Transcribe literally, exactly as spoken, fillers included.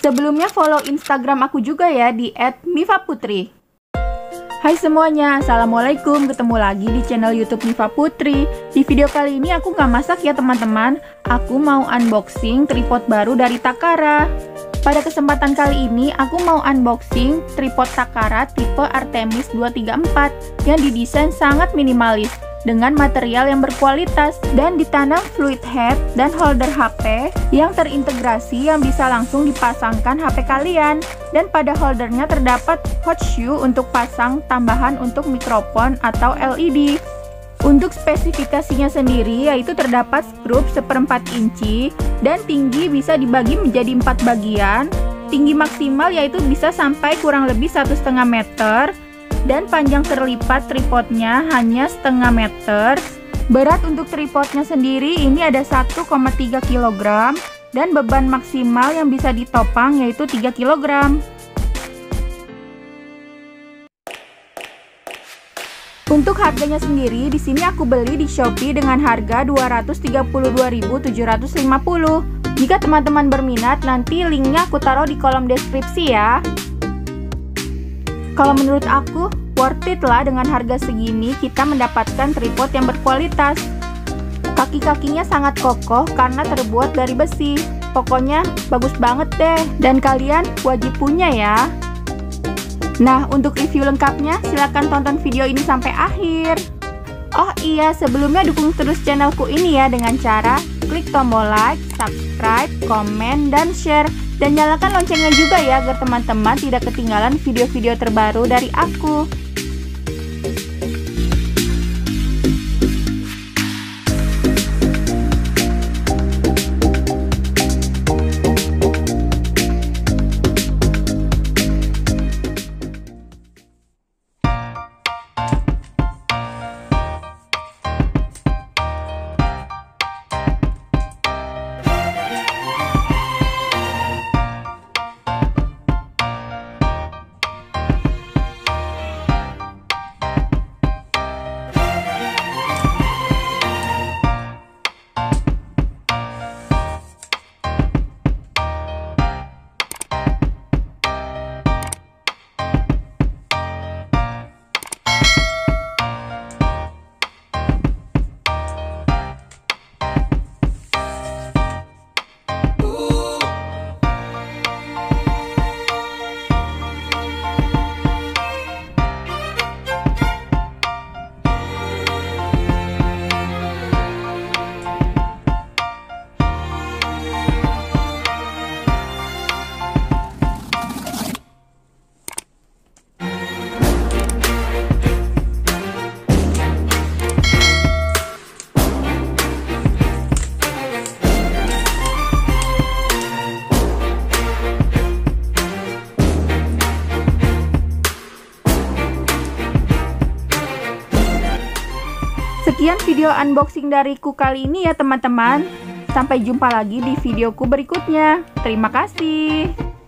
Sebelumnya follow Instagram aku juga ya di et miva putri. Hai semuanya, assalamualaikum. Ketemu lagi di channel YouTube Miva Putri. Di video kali ini aku nggak masak ya teman-teman. Aku mau unboxing tripod baru dari Takara. Pada kesempatan kali ini aku mau unboxing tripod Takara tipe Artemis dua tiga empat yang didesain sangat minimalis dengan material yang berkualitas dan ditanam fluid head dan holder H P yang terintegrasi yang bisa langsung dipasangkan H P kalian. Dan pada holdernya terdapat hot shoe untuk pasang tambahan untuk mikrofon atau L E D. Untuk spesifikasinya sendiri yaitu terdapat skrup seperempat inci dan tinggi bisa dibagi menjadi empat bagian. Tinggi maksimal yaitu bisa sampai kurang lebih satu setengah meter dan panjang terlipat tripodnya hanya setengah meter. Berat untuk tripodnya sendiri ini ada satu koma tiga kilogram dan beban maksimal yang bisa ditopang yaitu tiga kilogram. Untuk harganya sendiri, di sini aku beli di Shopee dengan harga dua ratus tiga puluh dua ribu tujuh ratus lima puluh. Jika teman-teman berminat, nanti linknya aku taruh di kolom deskripsi ya. Kalau menurut aku, worth it lah dengan harga segini kita mendapatkan tripod yang berkualitas. Kaki-kakinya sangat kokoh karena terbuat dari besi. Pokoknya bagus banget deh, dan kalian wajib punya ya. Nah, untuk review lengkapnya, silahkan tonton video ini sampai akhir. Oh iya, sebelumnya dukung terus channelku ini ya dengan cara klik tombol like, subscribe, komen, dan share. Dan nyalakan loncengnya juga ya agar teman-teman tidak ketinggalan video-video terbaru dari aku. Sekian video unboxing dariku kali ini ya teman-teman. Sampai jumpa lagi di videoku berikutnya. Terima kasih.